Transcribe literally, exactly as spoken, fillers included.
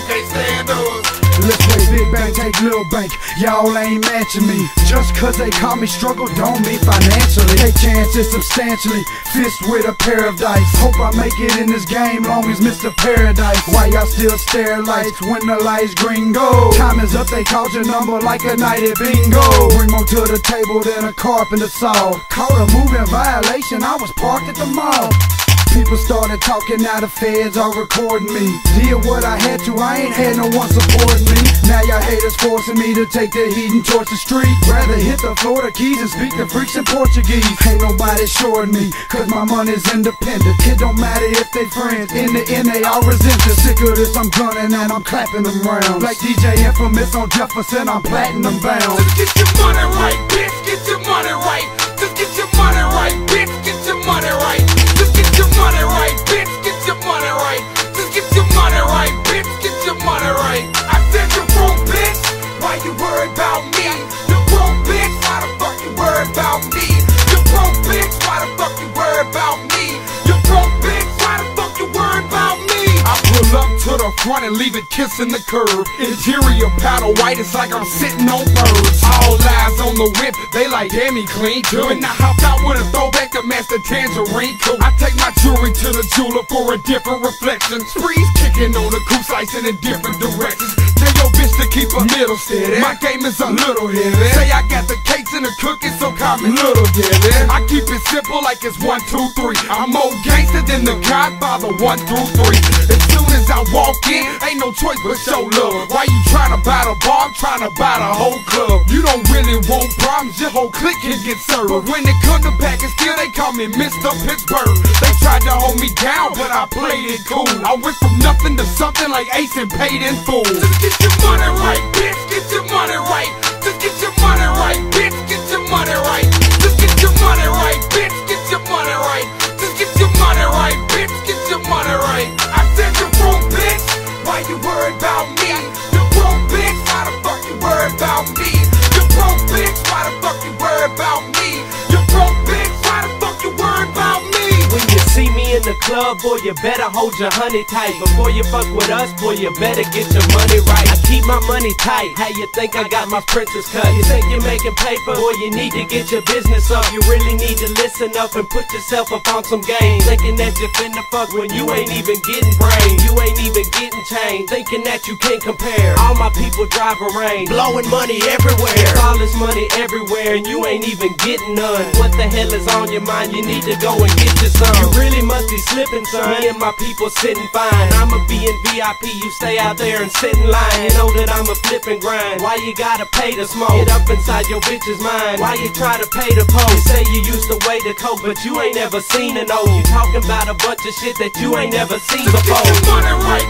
can't stand us. Let's play big bank, take little bank. Y'all ain't matching me. Just cause they call me struggle don't mean financially. Take chances substantially, fist with a pair of dice. Hope I make it in this game long as Mister Paradise. Why y'all still stare lights when the lights green go? Time is up, they called your number like a night at bingo. Bring more to the table than a carpenter saw. Caught a moving violation, I was parked at the mall. People started talking, now the feds are recording me. Did what I had to, I ain't had no one supporting me. Now y'all haters forcing me to take the heat and torch the street. Rather hit the Florida Keys and speak the freaks in Portuguese. Ain't nobody shorting me, cause my money's independent. It don't matter if they friends, in the end they all resent it. Sick of this, I'm gunning and I'm clapping them rounds. Like D J Infamous on Jefferson, I'm platinum bound. Just get your money right, bitch, get your money right. Just get your money right, bitch, get your money right. Just get your money right, bitch, get your money right. Just get your money right, bitch, get your money right. I said you broke, bitch, why you worried about me? You broke, bitch, why the fuck you worried about me? You broke, bitch, why the fuck you worried about me? You broke, bitch, why the fuck you worried about me? I pull up to the front and leave it kissing the curb. Interior powder white, it's like I'm sitting on birds. All eyes on the whip, they like damn he clean too. And I hop out with a throwback to match the tangerine coat. I take my jewelry to the jeweler for a different reflection. Sprees kicking on the coupe, slicing in different directions. Tell your bitch to keep a middle steady. My game is a little heavy. Say I got the cakes and the cookies, so call me Little Debbie. I keep it simple like it's one, two, three. I'm more gangster than the Godfather, one through three. As soon as I walk in, ain't no choice but show love. Why you tryna buy the bar? I'm tryna buy the whole club. You don't really want problems, your whole clique can get served. But when it come to packing, still they call me Mister Pittsburgh. They tried to hold me down, but I played it cool. I went from nothing to something like Ace and paid in full. Just get your money right, bitch, get your money right. Just get your money right, bitch, get your money right. Just get your money right, bitch, get your money right. Just get your money right, bitch, get your money right. I said you broke, bitch, why you worried about me? You broke, bitch, why the fuck you worried about me? You broke, bitch, why the fuck you worried about me? You broke, bitch, why the fuck you worried about me? When you see me in the club, boy, you better hold your honey tight. Before you fuck with us, boy, you better get your money right. I keep my money tight. How you think I got my princess cut? You think you're making paper? Boy, you need to get your business up. You really need to listen up and put yourself up on some game. Thinking that you finna fuck when you ain't even getting brain. You ain't even getting change. Thinking that you can't compare. All my people drive a range, blowing money everywhere. All this money everywhere and you ain't even getting none. What the hell is on your mind? You need to go and get your some. You really must be slipping, son. Me and my people sitting fine. I'ma be in V I P, you stay out there and sit in line. You know that I'ma flip and grind. Why you gotta pay to smoke? Get up inside your bitch's mind. Why you try to pay to post? You say you used to weigh the coke, but you ain't never seen an O. You talking about a bunch of shit that you ain't never seen before. Just get your money right,